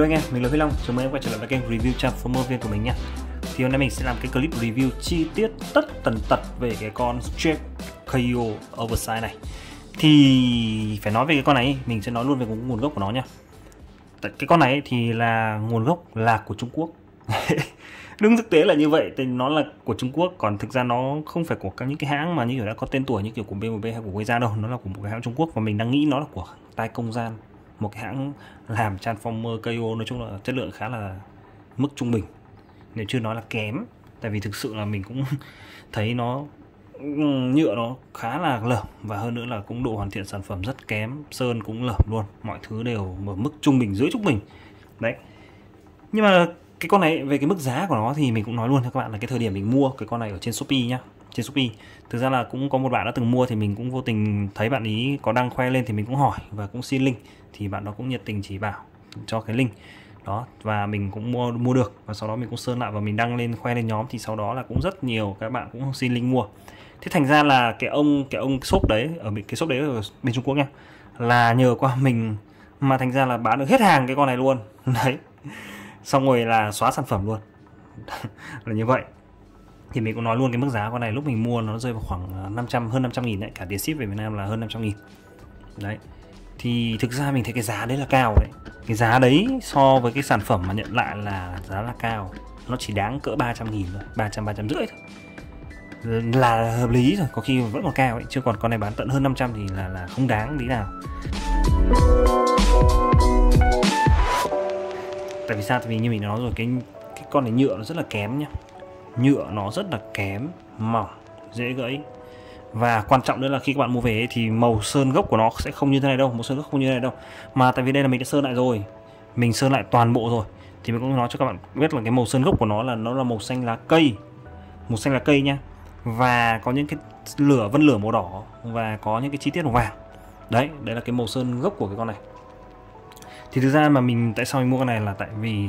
anh em, mình là Huy Long. Chào mừng em quay trở lại với kênh review Transformer viên của mình nha. Thì hôm nay mình sẽ làm cái clip review chi tiết tất tần tật về cái con Strip KO Oversize này. Thì phải nói về cái con này, mình sẽ nói luôn về nguồn gốc của nó nha. Cái con này thì là nguồn gốc là của Trung Quốc. Đúng, thực tế là như vậy, thì nó là của Trung Quốc, còn thực ra nó không phải của những cái hãng mà như kiểu đã có tên tuổi như kiểu của BMW hay của Weiza đâu, nó là của một cái hãng Trung Quốc và mình đang nghĩ nó là của Tai Công Gian, một cái hãng làm Transformer KO. Nói chung là chất lượng khá là mức trung bình, nếu chưa nói là kém, tại vì thực sự là mình cũng thấy nó nhựa nó khá là lởm và hơn nữa là cũng độ hoàn thiện sản phẩm rất kém, sơn cũng lởm luôn, mọi thứ đều ở mức trung bình, dưới trung bình đấy. Nhưng mà cái con này về cái mức giá của nó thì mình cũng nói luôn cho các bạn là cái thời điểm mình mua cái con này ở trên Shopee nhá. Trên Shopee thực ra là cũng có một bạn đã từng mua, thì mình cũng vô tình thấy bạn ý có đăng khoe lên thì mình cũng hỏi và cũng xin link, thì bạn đó cũng nhiệt tình chỉ bảo cho cái link đó và mình cũng mua được, và sau đó mình cũng sơn lại và mình đăng lên khoe lên nhóm, thì sau đó là cũng rất nhiều các bạn cũng xin link mua. Thế thành ra là cái ông shop đấy, ở cái shop đấy ở bên Trung Quốc nha, là nhờ qua mình mà thành ra là bán được hết hàng cái con này luôn đấy, xong rồi là xóa sản phẩm luôn. Là như vậy. Thì mình cũng nói luôn cái mức giá con này lúc mình mua nó rơi vào khoảng hơn 500 nghìn đấy, cả tiền ship về Việt Nam là hơn 500 nghìn đấy. Thì thực ra mình thấy cái giá đấy là cao đấy, cái giá đấy so với cái sản phẩm mà nhận lại là giá là cao, nó chỉ đáng cỡ 300 nghìn thôi, 350 thôi là hợp lý rồi, có khi vẫn còn cao ấy, chứ còn con này bán tận hơn 500 thì là không đáng tí nào. Tại vì sao? Tại vì như mình nói rồi, cái con này nhựa nó rất là kém nhá, nhựa nó rất là kém, mỏng, dễ gãy. Và quan trọng nữa là khi các bạn mua về ấy, thì màu sơn gốc của nó sẽ không như thế này đâu, màu sơn gốc không như thế này đâu, mà tại vì đây là mình đã sơn lại rồi, mình sơn lại toàn bộ rồi, thì mình cũng nói cho các bạn biết là cái màu sơn gốc của nó là màu xanh lá cây, màu xanh lá cây nha, và có những cái vân lửa màu đỏ và có những cái chi tiết màu vàng đấy, đấy là cái màu sơn gốc của cái con này. Thì thực ra mà tại sao mình mua con này là tại vì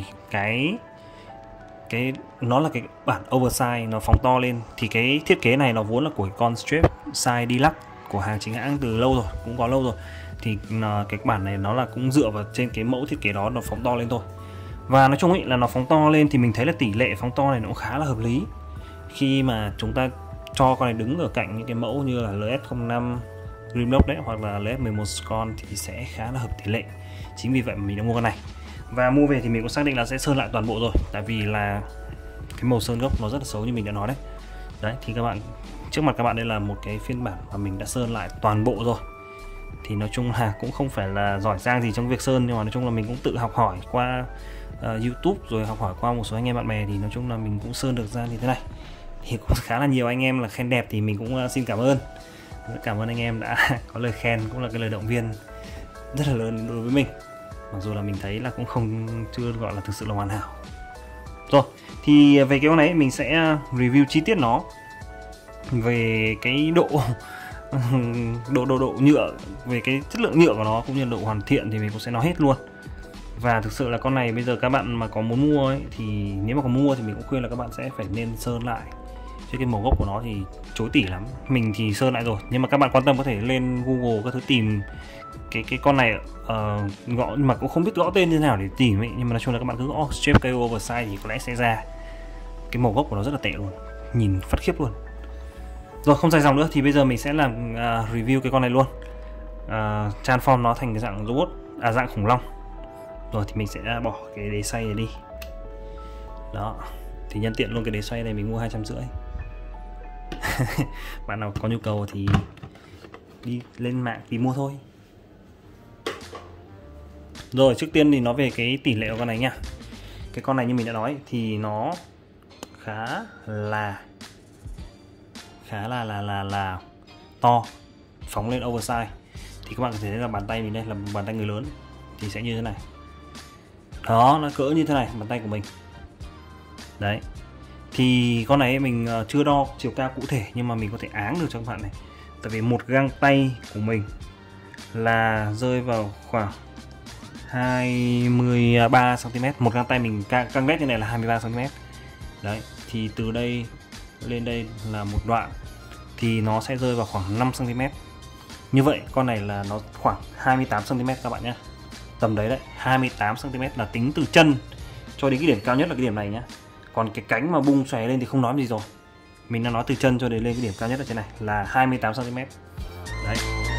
nó là cái bản oversize, nó phóng to lên, thì cái thiết kế này nó vốn là của cái con Strip size Deluxe của hàng chính hãng từ lâu rồi, cũng có lâu rồi, thì cái bản này nó là cũng dựa vào trên cái mẫu thiết kế đó, nó phóng to lên thôi. Và nói chung ấy là nó phóng to lên thì mình thấy là tỷ lệ phóng to này nó cũng khá là hợp lý, khi mà chúng ta cho con này đứng ở cạnh những cái mẫu như là LS05 Grimlock đấy, hoặc là LS11 Scon thì sẽ khá là hợp tỷ lệ. Chính vì vậy mà mình đã mua con này, và mua về thì mình cũng xác định là sẽ sơn lại toàn bộ rồi, tại vì là cái màu sơn gốc nó rất là xấu như mình đã nói đấy. Đấy thì các bạn, trước mặt các bạn đây là một cái phiên bản mà mình đã sơn lại toàn bộ rồi. Thì nói chung là cũng không phải là giỏi giang gì trong việc sơn, nhưng mà nói chung là mình cũng tự học hỏi qua YouTube, rồi học hỏi qua một số anh em bạn bè, thì nói chung là mình cũng sơn được ra như thế này. Thì cũng khá là nhiều anh em là khen đẹp, thì mình cũng xin cảm ơn. Cảm ơn anh em đã có lời khen, cũng là cái lời động viên rất là lớn đối với mình, mặc dù là mình thấy là cũng chưa gọi là thực sự là hoàn hảo. Rồi thì về cái con này mình sẽ review chi tiết nó, về cái độ nhựa, về cái chất lượng nhựa của nó cũng như độ hoàn thiện, thì mình cũng sẽ nói hết luôn. Và thực sự là con này bây giờ các bạn mà có muốn mua ấy, thì nếu mà có mua thì mình cũng khuyên là các bạn sẽ phải nên sơn lại, chứ cái màu gốc của nó thì chối tỉ lắm. Mình thì sơn lại rồi, nhưng mà các bạn quan tâm có thể lên Google các thứ tìm cái con này gõ, mà cũng không biết gõ tên như thế nào để tìm ấy, nhưng mà nói chung là các bạn cứ gõ Strip KO Oversize thì có lẽ sẽ ra. Cái màu gốc của nó rất là tệ luôn, nhìn phát khiếp luôn. Rồi không dài dòng nữa thì bây giờ mình sẽ làm review cái con này luôn. Transform nó thành cái dạng robot, dạng khủng long. Rồi thì mình sẽ bỏ cái đế xoay này đi. Đó, thì nhân tiện luôn cái đế xoay này mình mua 250. Bạn nào có nhu cầu thì đi lên mạng tìm mua thôi. Rồi trước tiên thì nói về cái tỷ lệ của con này nha. Cái con này như mình đã nói thì nó khá là to, phóng lên oversize. Thì các bạn có thể thấy là bàn tay mình đây là bàn tay người lớn thì sẽ như thế này. Đó, nó cỡ như thế này, bàn tay của mình. Đấy. Thì con này mình chưa đo chiều cao cụ thể, nhưng mà mình có thể áng được cho các bạn này. Tại vì một găng tay của mình là rơi vào khoảng 23 cm, một găng tay mình căng vét như này là 23 cm. Đấy, thì từ đây lên đây là một đoạn thì nó sẽ rơi vào khoảng 5 cm. Như vậy con này là nó khoảng 28 cm các bạn nhé. tầm đấy đấy, 28 cm là tính từ chân cho đến cái điểm cao nhất là cái điểm này nhá. Còn cái cánh mà bung xòe lên thì không nói gì rồi. Mình đang nói từ chân cho đến lên cái điểm cao nhất ở trên này là 28 cm. Đấy.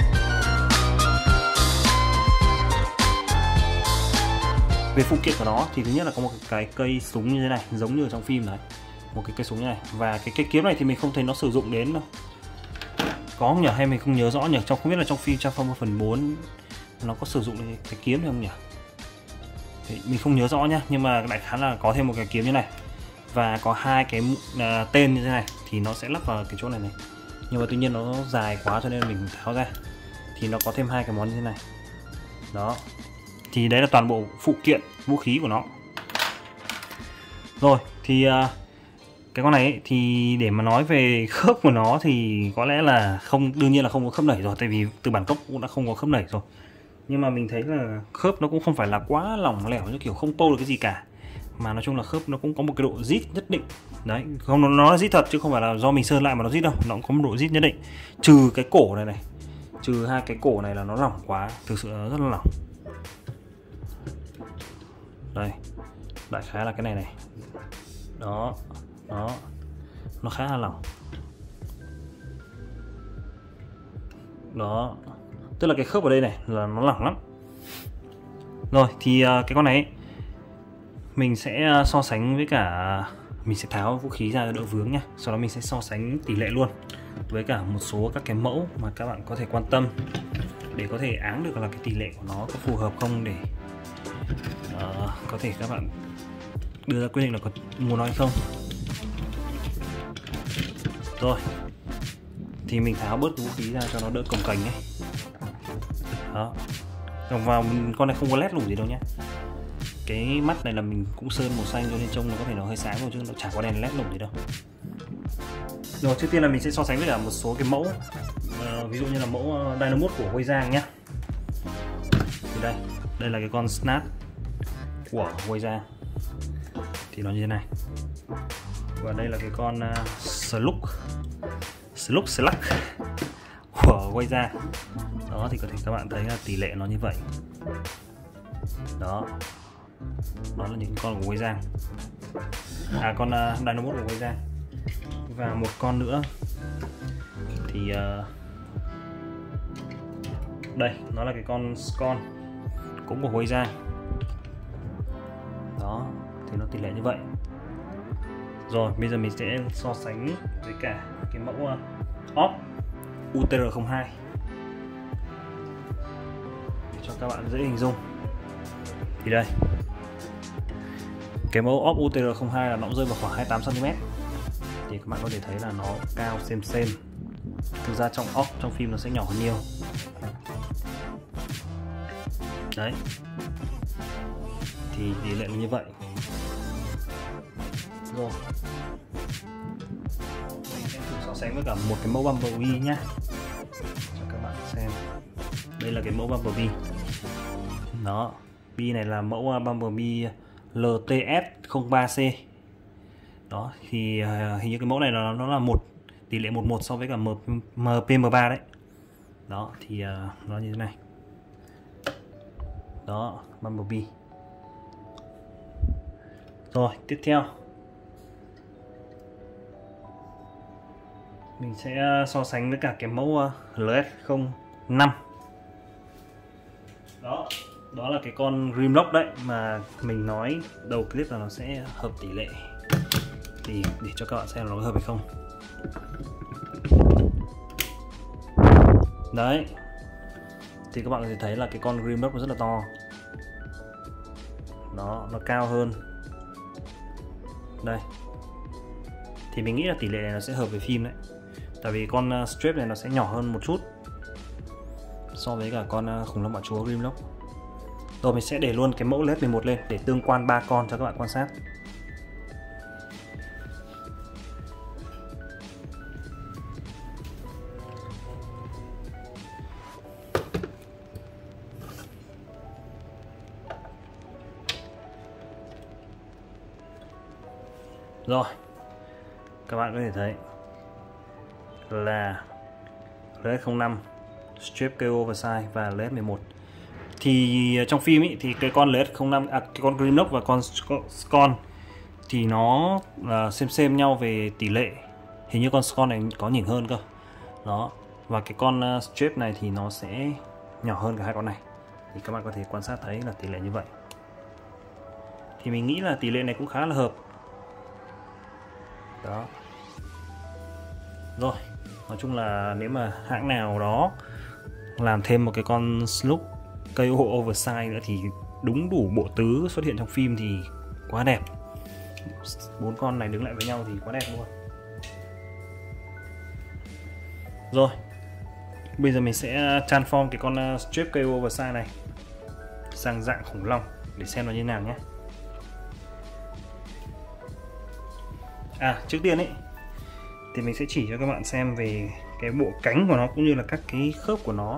Về phụ kiện của nó thì thứ nhất là có một cái cây súng như thế này, giống như ở trong phim đấy. Một cái cây súng như này. Và cái cây kiếm này thì mình không thấy nó sử dụng đến đâu. Có không nhỉ? Hay mình không nhớ rõ nhỉ? Không biết là trong phim Transformers phần 4 nó có sử dụng cái kiếm hay không nhỉ? Thì mình không nhớ rõ nhá, nhưng mà đại khái là có thêm một cái kiếm như này. Và có hai cái tên như thế này thì nó sẽ lắp vào cái chỗ này này. Nhưng mà tuy nhiên nó dài quá cho nên mình tháo ra. Thì nó có thêm hai cái món như thế này. Đó. Thì đấy là toàn bộ phụ kiện vũ khí của nó. Rồi thì cái con này ấy, thì để mà nói về khớp của nó thì có lẽ là đương nhiên là không có khớp nảy rồi, tại vì từ bản gốc cũng đã không có khớp nảy rồi. Nhưng mà mình thấy là khớp nó cũng không phải là quá lỏng lẻo như kiểu không tô được cái gì cả, mà nói chung là khớp nó cũng có một cái độ rít nhất định. Đấy, không, nó là rít thật chứ không phải là do mình sơn lại mà nó rít đâu, nó cũng có một độ rít nhất định. Trừ cái cổ này này, trừ hai cái cổ này là nó lỏng quá, thực sự nó rất là lỏng. Đây, đại khái là cái này này. Đó, đó, nó khá là lỏng. Đó, tức là cái khớp ở đây này là nó lỏng lắm. Rồi thì cái con này ấy, mình sẽ so sánh với cả, mình sẽ tháo vũ khí ra cho đỡ vướng nhá. Sau đó mình sẽ so sánh tỷ lệ luôn với cả một số các cái mẫu mà các bạn có thể quan tâm để có thể áng được là cái tỷ lệ của nó có phù hợp không, để có thể các bạn đưa ra quyết định là có muốn nói hay không. Rồi thì mình tháo bớt vũ khí ra cho nó đỡ cồng kềnh ấy. Đó, đồng vào con này không có led lủng gì đâu nhé. Cái mắt này là mình cũng sơn màu xanh cho nên trông nó có thể nó hơi sáng rồi, chứ nó chả có đèn led lủng gì đâu. Rồi trước tiên là mình sẽ so sánh với cả một số cái mẫu, ví dụ như là mẫu Dynamod của Huây Giang nhé. Thì đây là cái con Snap của Huây Giang thì nó như thế này. Và đây là cái con Slug của Huây Giang. Đó thì có thể các bạn thấy là tỷ lệ nó như vậy. Đó, đó là những con của Huây Giang, con Dynamod của Huây Giang. Và một con nữa thì đây, nó là cái con Scon cũng của Huây Giang. Đó, thì nó tỷ lệ như vậy. Rồi bây giờ mình sẽ so sánh với cả cái mẫu OP UTR-02 cho các bạn dễ hình dung. Thì đây, cái mẫu OP UTR-02 là nó rơi vào khoảng 28 cm. Thì các bạn có thể thấy là nó cao xem. Thực ra trong OP, trong phim nó sẽ nhỏ hơn nhiều. Đấy, thì tỷ lệ là như vậy. Rồi mình sẽ thử so sánh với cả một cái mẫu Bumblebee nhá, cho các bạn xem. Đây là cái mẫu Bumblebee. Đó, Bee này là mẫu Bumblebee LTS03C. Đó thì hình như cái mẫu này nó là tỷ lệ 11 so với cả MP13 đấy. Đó thì nó như thế này. Đó, Bumblebee. Rồi tiếp theo mình sẽ so sánh với cả cái mẫu LS05. Đó là cái con Grimlock đấy mà mình nói đầu clip là nó sẽ hợp tỷ lệ. Thì để cho các bạn xem nó có hợp hay không. Đấy, thì các bạn có thể thấy là cái con Grimlock nó rất là to. Đó, nó cao hơn. Đây, thì mình nghĩ là tỷ lệ này nó sẽ hợp với phim đấy. Tại vì con Strip này nó sẽ nhỏ hơn một chút so với cả con khủng long bạo chúa Grimlock. Rồi mình sẽ để luôn cái mẫu LED 11 lên để tương quan 3 con cho các bạn quan sát. Rồi, các bạn có thể thấy là LED05, Strip KO Oversize và LED11 Thì trong phim ý, thì cái con LS05 cái con Grimlock và con Scon thì nó là xem nhau về tỷ lệ. Hình như con Scon này có nhỉnh hơn cơ. Đó. Và cái con Strip này thì nó sẽ nhỏ hơn cả hai con này. Thì các bạn có thể quan sát thấy là tỷ lệ như vậy. Thì mình nghĩ là tỷ lệ này cũng khá là hợp. Đó. Rồi, nói chung là nếu mà hãng nào đó làm thêm một cái con Slug KO Oversize nữa thì đúng đủ bộ tứ xuất hiện trong phim thì quá đẹp. 4 con này đứng lại với nhau thì quá đẹp luôn. Rồi, bây giờ mình sẽ transform cái con Strip KO Oversize này sang dạng khủng long để xem nó như nào nhé. Trước tiên ấy thì mình sẽ chỉ cho các bạn xem về cái bộ cánh của nó cũng như là các cái khớp của nó.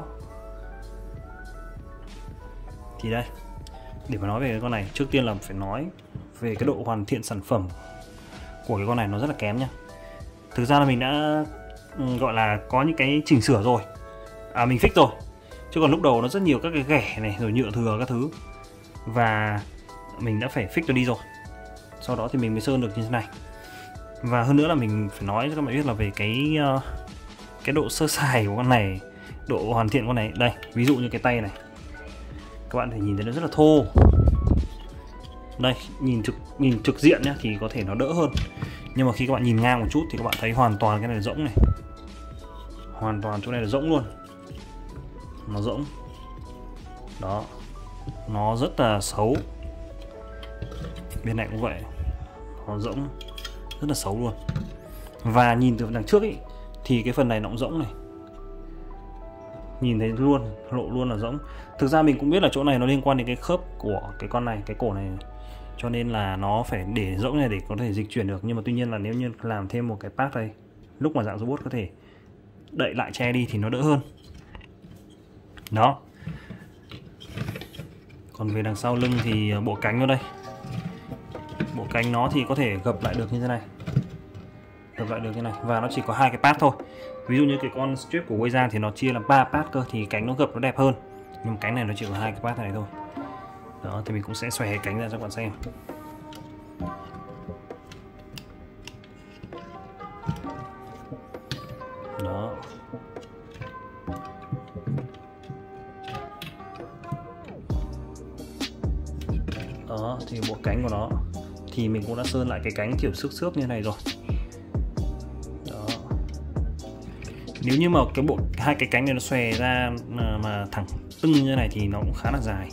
Thì đây, để mà nói về cái con này, trước tiên là phải nói về cái độ hoàn thiện sản phẩm của cái con này, nó rất là kém nha. Thực ra là mình đã gọi là có những cái chỉnh sửa rồi, mình fix rồi, chứ còn lúc đầu nó rất nhiều các cái ghẻ này rồi nhựa thừa các thứ, và mình đã phải fix nó đi rồi. Sau đó thì mình mới sơn được như thế này. Và hơn nữa là mình phải nói cho các bạn biết là về cái độ sơ sài của con này, độ hoàn thiện con này. Đây, ví dụ như cái tay này, các bạn thể nhìn thấy nó rất là thô. Đây, nhìn trực diện nhá thì có thể nó đỡ hơn, nhưng mà khi các bạn nhìn ngang một chút thì các bạn thấy hoàn toàn cái này là rỗng này, hoàn toàn chỗ này là rỗng luôn, nó rỗng. Đó, nó rất là xấu. Bên này cũng vậy, nó rỗng, rất là xấu luôn. Và nhìn từ đằng trước ấy thì cái phần này nó cũng rỗng này, nhìn thấy luôn, lộ luôn là rỗng. Thực ra mình cũng biết là chỗ này nó liên quan đến cái khớp của cái con này, cái cổ này, cho nên là nó phải để rỗng này để có thể dịch chuyển được. Nhưng mà tuy nhiên là nếu như làm thêm một cái part đây, lúc mà dạng robot có thể đậy lại che đi thì nó đỡ hơn. Đó. Còn về đằng sau lưng thì bộ cánh ở đây, bộ cánh nó thì có thể gập lại được như thế này, gập lại được như này, và nó chỉ có 2 cái part thôi. Ví dụ như cái con Strip của Weiza thì nó chia làm 3 part cơ, thì cánh nó gập nó đẹp hơn, nhưng cánh này nó chỉ có 2 cái part này thôi. Đó, thì mình cũng sẽ xòe cánh ra cho các bạn xem. Đó. Đó, thì bộ cánh của nó thì mình cũng đã sơn lại cái cánh kiểu xước như này rồi. Đó. Nếu như mà cái hai cái cánh này nó xòe ra mà thẳng tưng như này thì nó cũng khá là dài.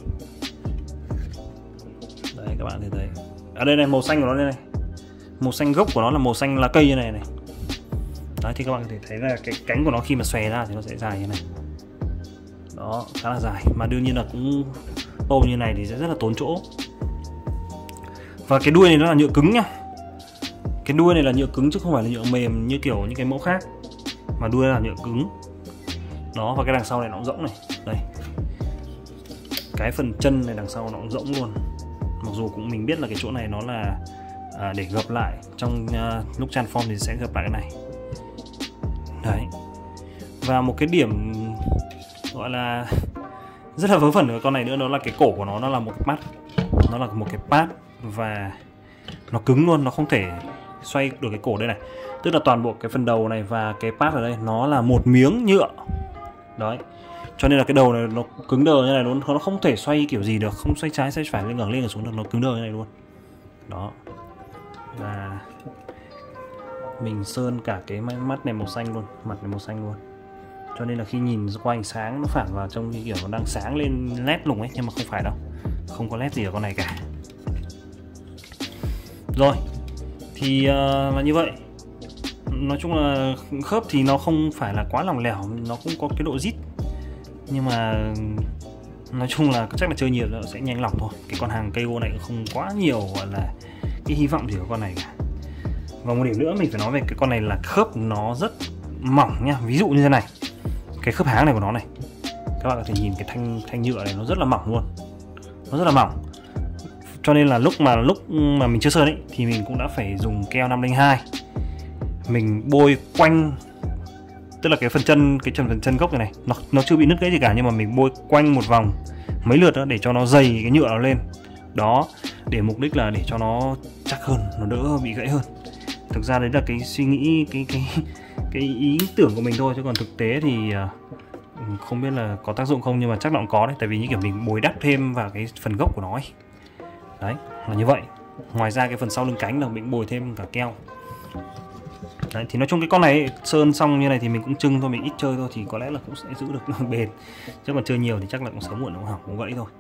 Đấy, các bạn thấy ở đây này, màu xanh của nó đây này, màu xanh gốc của nó là màu xanh lá cây như này này. Đấy, thì các bạn có thể thấy là cái cánh của nó khi mà xòe ra thì nó sẽ dài như này. Đó, khá là dài, mà đương nhiên là cũng bầu như này thì sẽ rất là tốn chỗ. Và cái đuôi này nó là nhựa cứng nhá. Cái đuôi này là nhựa cứng chứ không phải là nhựa mềm như kiểu những cái mẫu khác, mà đuôi là nhựa cứng. Đó, và cái đằng sau này nó cũng rỗng này. Đây, cái phần chân này đằng sau nó cũng rỗng luôn. Mặc dù cũng mình biết là cái chỗ này nó là để gập lại, trong lúc transform thì sẽ gập lại cái này. Đấy. Và một cái điểm gọi là rất là vớ vẩn của con này nữa, đó là cái cổ của nó là một cái part. Nó là một cái part và nó cứng luôn, nó không thể xoay được cái cổ đây này. Tức là toàn bộ cái phần đầu này và cái part ở đây nó là một miếng nhựa. Đấy. Cho nên là cái đầu này nó cứng đờ như này luôn, nó không thể xoay kiểu gì được, không xoay trái xoay phải, lên ngẩng xuống được, nó cứng đờ như này luôn. Đó. Và mình sơn cả cái mắt này màu xanh luôn, mặt này màu xanh luôn. Cho nên là khi nhìn qua ánh sáng nó phản vào trông như kiểu nó đang sáng lên led lùng ấy, nhưng mà không phải đâu, không có led gì ở con này cả. Rồi, thì là như vậy. Nói chung là khớp thì nó không phải là quá lỏng lẻo, nó cũng có cái độ rít, nhưng mà nói chung là chắc là chơi nhiều nó sẽ nhanh lỏng thôi. Cái con hàng KO này cũng không quá nhiều gọi là cái hy vọng gì của con này cả. Và một điểm nữa mình phải nói về cái con này là khớp nó rất mỏng nha. Ví dụ như thế này, cái khớp háng này của nó này, các bạn có thể nhìn cái thanh nhựa này nó rất là mỏng luôn, nó rất là mỏng. Cho nên là lúc mà mình chưa sơn ấy thì mình cũng đã phải dùng keo 502 mình bôi quanh tức là cái phần chân gốc này nó chưa bị nứt gãy gì cả, nhưng mà mình bôi quanh một vòng mấy lượt đó để cho nó dày cái nhựa nó lên đó, để mục đích là để cho nó chắc hơn, nó đỡ bị gãy hơn. Thực ra đấy là cái suy nghĩ, cái ý tưởng của mình thôi, chứ còn thực tế thì không biết là có tác dụng không, nhưng mà chắc là cũng có đấy, tại vì như kiểu mình bồi đắp thêm vào cái phần gốc của nó ấy. Đấy là như vậy. Ngoài ra cái phần sau lưng cánh là mình bồi thêm cả keo. Đấy, thì nói chung cái con này sơn xong như này thì mình cũng trưng thôi, mình ít chơi thôi thì có lẽ là cũng sẽ giữ được bền, chứ còn chơi nhiều thì chắc là cũng sớm muộn nó cũng hỏng, cũng gãy thôi.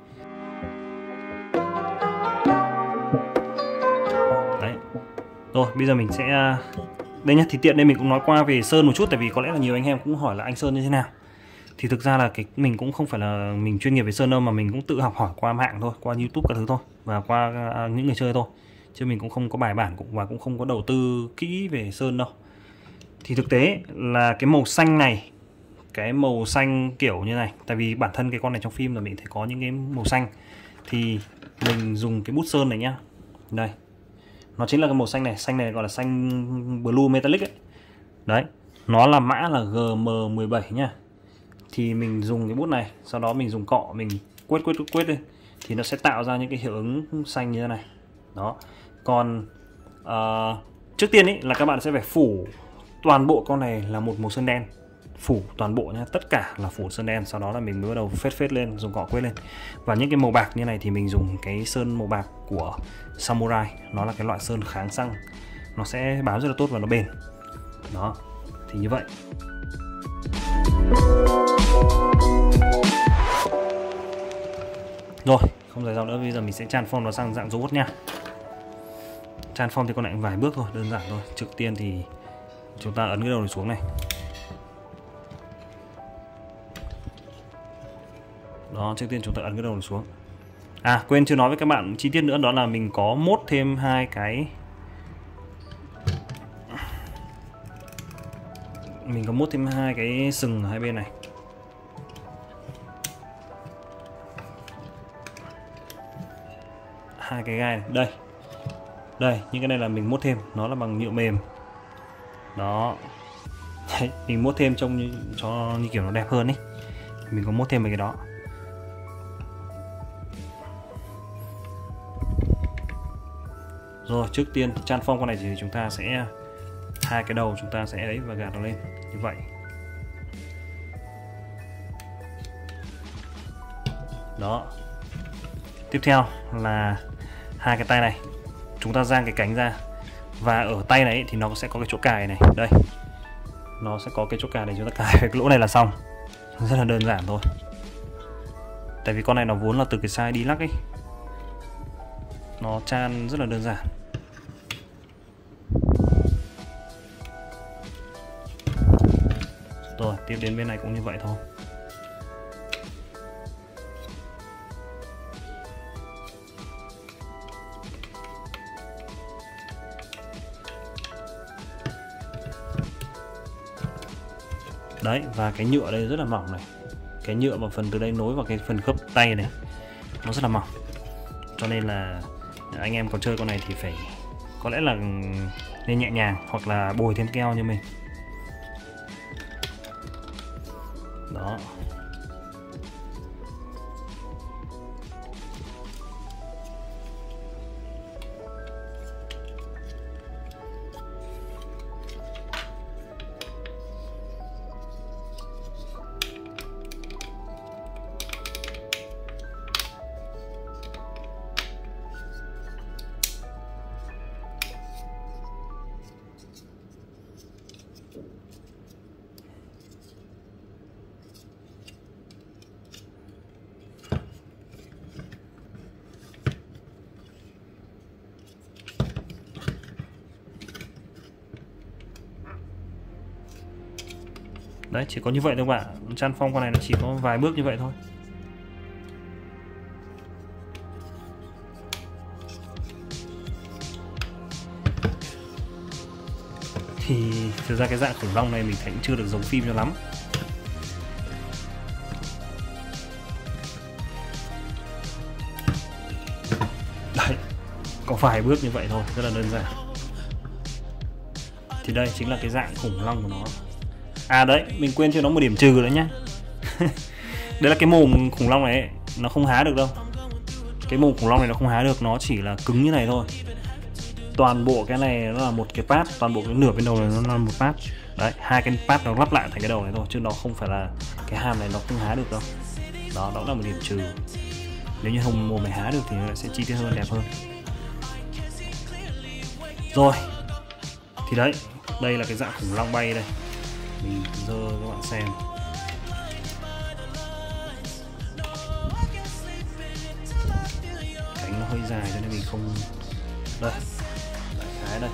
Đấy. Rồi bây giờ mình sẽ đây nhá, thì tiện đây mình cũng nói qua về sơn một chút, tại vì có lẽ là nhiều anh em cũng hỏi là anh sơn như thế nào. Thì thực ra là mình cũng không phải là mình chuyên nghiệp về sơn đâu, mà mình cũng tự học hỏi qua mạng thôi, qua YouTube các thứ thôi, và qua những người chơi thôi, chứ mình cũng không có bài bản và cũng không có đầu tư kỹ về sơn đâu. Thì thực tế là cái màu xanh này, cái màu xanh kiểu như này, tại vì bản thân cái con này trong phim là mình thấy có những cái màu xanh, thì mình dùng cái bút sơn này nhá, đây nó chính là cái màu xanh này gọi là xanh blue metallic ấy. Đấy, nó là mã là GM17 nhá. Thì mình dùng cái bút này, sau đó mình dùng cọ mình quét lên thì nó sẽ tạo ra những cái hiệu ứng xanh như thế này. Đó. Còn trước tiên ý là các bạn sẽ phải phủ toàn bộ con này là một màu sơn đen, phủ toàn bộ nhá, tất cả là phủ sơn đen, sau đó là mình mới bắt đầu phết lên, dùng cọ quét lên. Và những cái màu bạc như này thì mình dùng cái sơn màu bạc của Samurai, nó là cái loại sơn kháng xăng, nó sẽ bám rất là tốt và nó bền. Đó, thì như vậy. Rồi, không dài dòng nữa, bây giờ mình sẽ transform nó sang dạng robot nha. Transform thì con này vài bước thôi, đơn giản thôi. Trước tiên thì chúng ta ấn cái đầu này xuống này. Đó, trước tiên chúng ta ấn cái đầu này xuống. À, quên chưa nói với các bạn chi tiết nữa, đó là mình có mốt thêm hai cái, sừng ở hai bên này. Hai cái gai này. Đây, những cái này là mình mốt thêm, nó là bằng nhựa mềm. Đó. Đấy, mình mốt thêm trông cho như kiểu nó đẹp hơn ấy. Mình có mốt thêm mấy cái đó. Rồi, trước tiên transform con này thì chúng ta sẽ hai cái đầu chúng ta sẽ ấy và gạt nó lên như vậy. Đó. Tiếp theo là hai cái tay này, chúng ta dang cái cánh ra, và ở tay này thì nó sẽ có cái chỗ cài này, đây nó sẽ có cái chỗ cài này, chúng ta cài cái lỗ này là xong. Rất là đơn giản thôi, tại vì con này nó vốn là từ cái size đi lắc ấy, nó chan rất là đơn giản. Rồi tiếp đến bên này cũng như vậy thôi. Đấy, và cái nhựa đây rất là mỏng này, cái nhựa mà phần từ đây nối vào cái phần khớp tay này nó rất là mỏng, cho nên là anh em còn chơi con này thì phải có lẽ là nên nhẹ nhàng hoặc là bồi thêm keo như mình. Đó. Đấy, chỉ có như vậy thôi các bạn. Transform con này nó chỉ có vài bước như vậy thôi. Thì thực ra cái dạng khủng long này mình thấy chưa được giống phim cho lắm. Đấy, có vài bước như vậy thôi, rất là đơn giản. Thì đây chính là cái dạng khủng long của nó. À đấy, mình quên cho nó một điểm trừ nữa nhá. Đấy là cái mồm khủng long này ấy, nó không há được đâu. Cái mồm khủng long này nó không há được, nó chỉ là cứng như này thôi. Toàn bộ cái này nó là một cái pad, toàn bộ cái nửa bên đầu này nó là một pad. Đấy, hai cái pad nó lắp lại thành cái đầu này thôi, chứ nó không phải là cái hàm này nó không há được đâu. Đó là một điểm trừ. Nếu như mồm này há được thì nó sẽ chi tiết hơn, đẹp hơn. Rồi, thì đấy, đây là cái dạng khủng long bay đây. Mình dơ các bạn xem. Cánh nó hơi dài cho nên mình không. Đây, đại khái đây.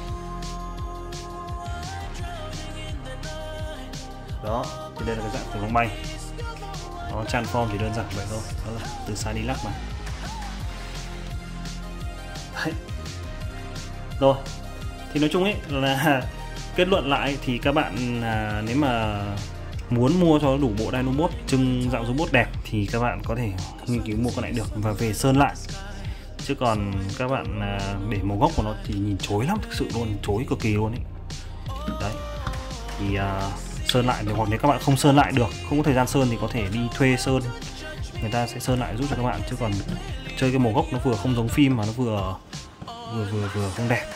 Đó, thì đây là cái dạng khủng long bay. Nó transform thì đơn giản vậy thôi, đó là từ xa đi lắc mà. Đấy. Rồi, thì nói chung ấy là kết luận lại thì các bạn nếu mà muốn mua cho đủ bộ Dinobot trưng dạng robot đẹp thì các bạn có thể nghiên cứu mua con này được và về sơn lại. Chứ còn các bạn để màu gốc của nó thì nhìn chối lắm, thực sự luôn, chối cực kỳ luôn ấy. Đấy, thì sơn lại, hoặc nếu các bạn không sơn lại được, không có thời gian sơn thì có thể đi thuê sơn, người ta sẽ sơn lại giúp cho các bạn. Chứ còn chơi cái màu gốc nó vừa không giống phim mà nó vừa không đẹp.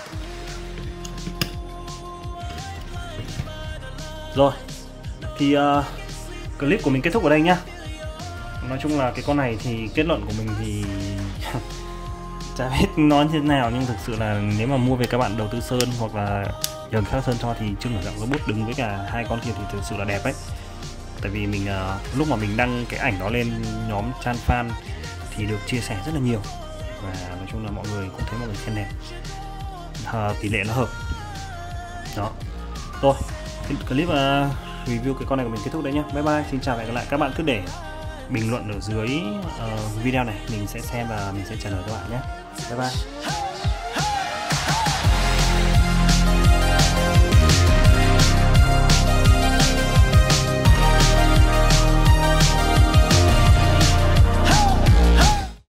Rồi, thì clip của mình kết thúc ở đây nhá. Nói chung là cái con này thì kết luận của mình thì chả biết nói như thế nào, nhưng thực sự là nếu mà mua về các bạn đầu tư sơn hoặc là nhờ khác sơn cho thì trưng ở dạng robot đứng với cả hai con kia thì thực sự là đẹp ấy. Tại vì mình lúc mà mình đăng cái ảnh đó lên nhóm Chan Fan thì được chia sẻ rất là nhiều, và nói chung là mọi người cũng thấy mọi người khen đẹp, tỷ lệ nó hợp. Đó. Rồi, clip review cái con này của mình kết thúc đấy nhá. Bye bye, xin chào và hẹn gặp lại. Các bạn cứ để bình luận ở dưới video này, mình sẽ xem và mình sẽ trả lời các bạn nhé. Bye bye.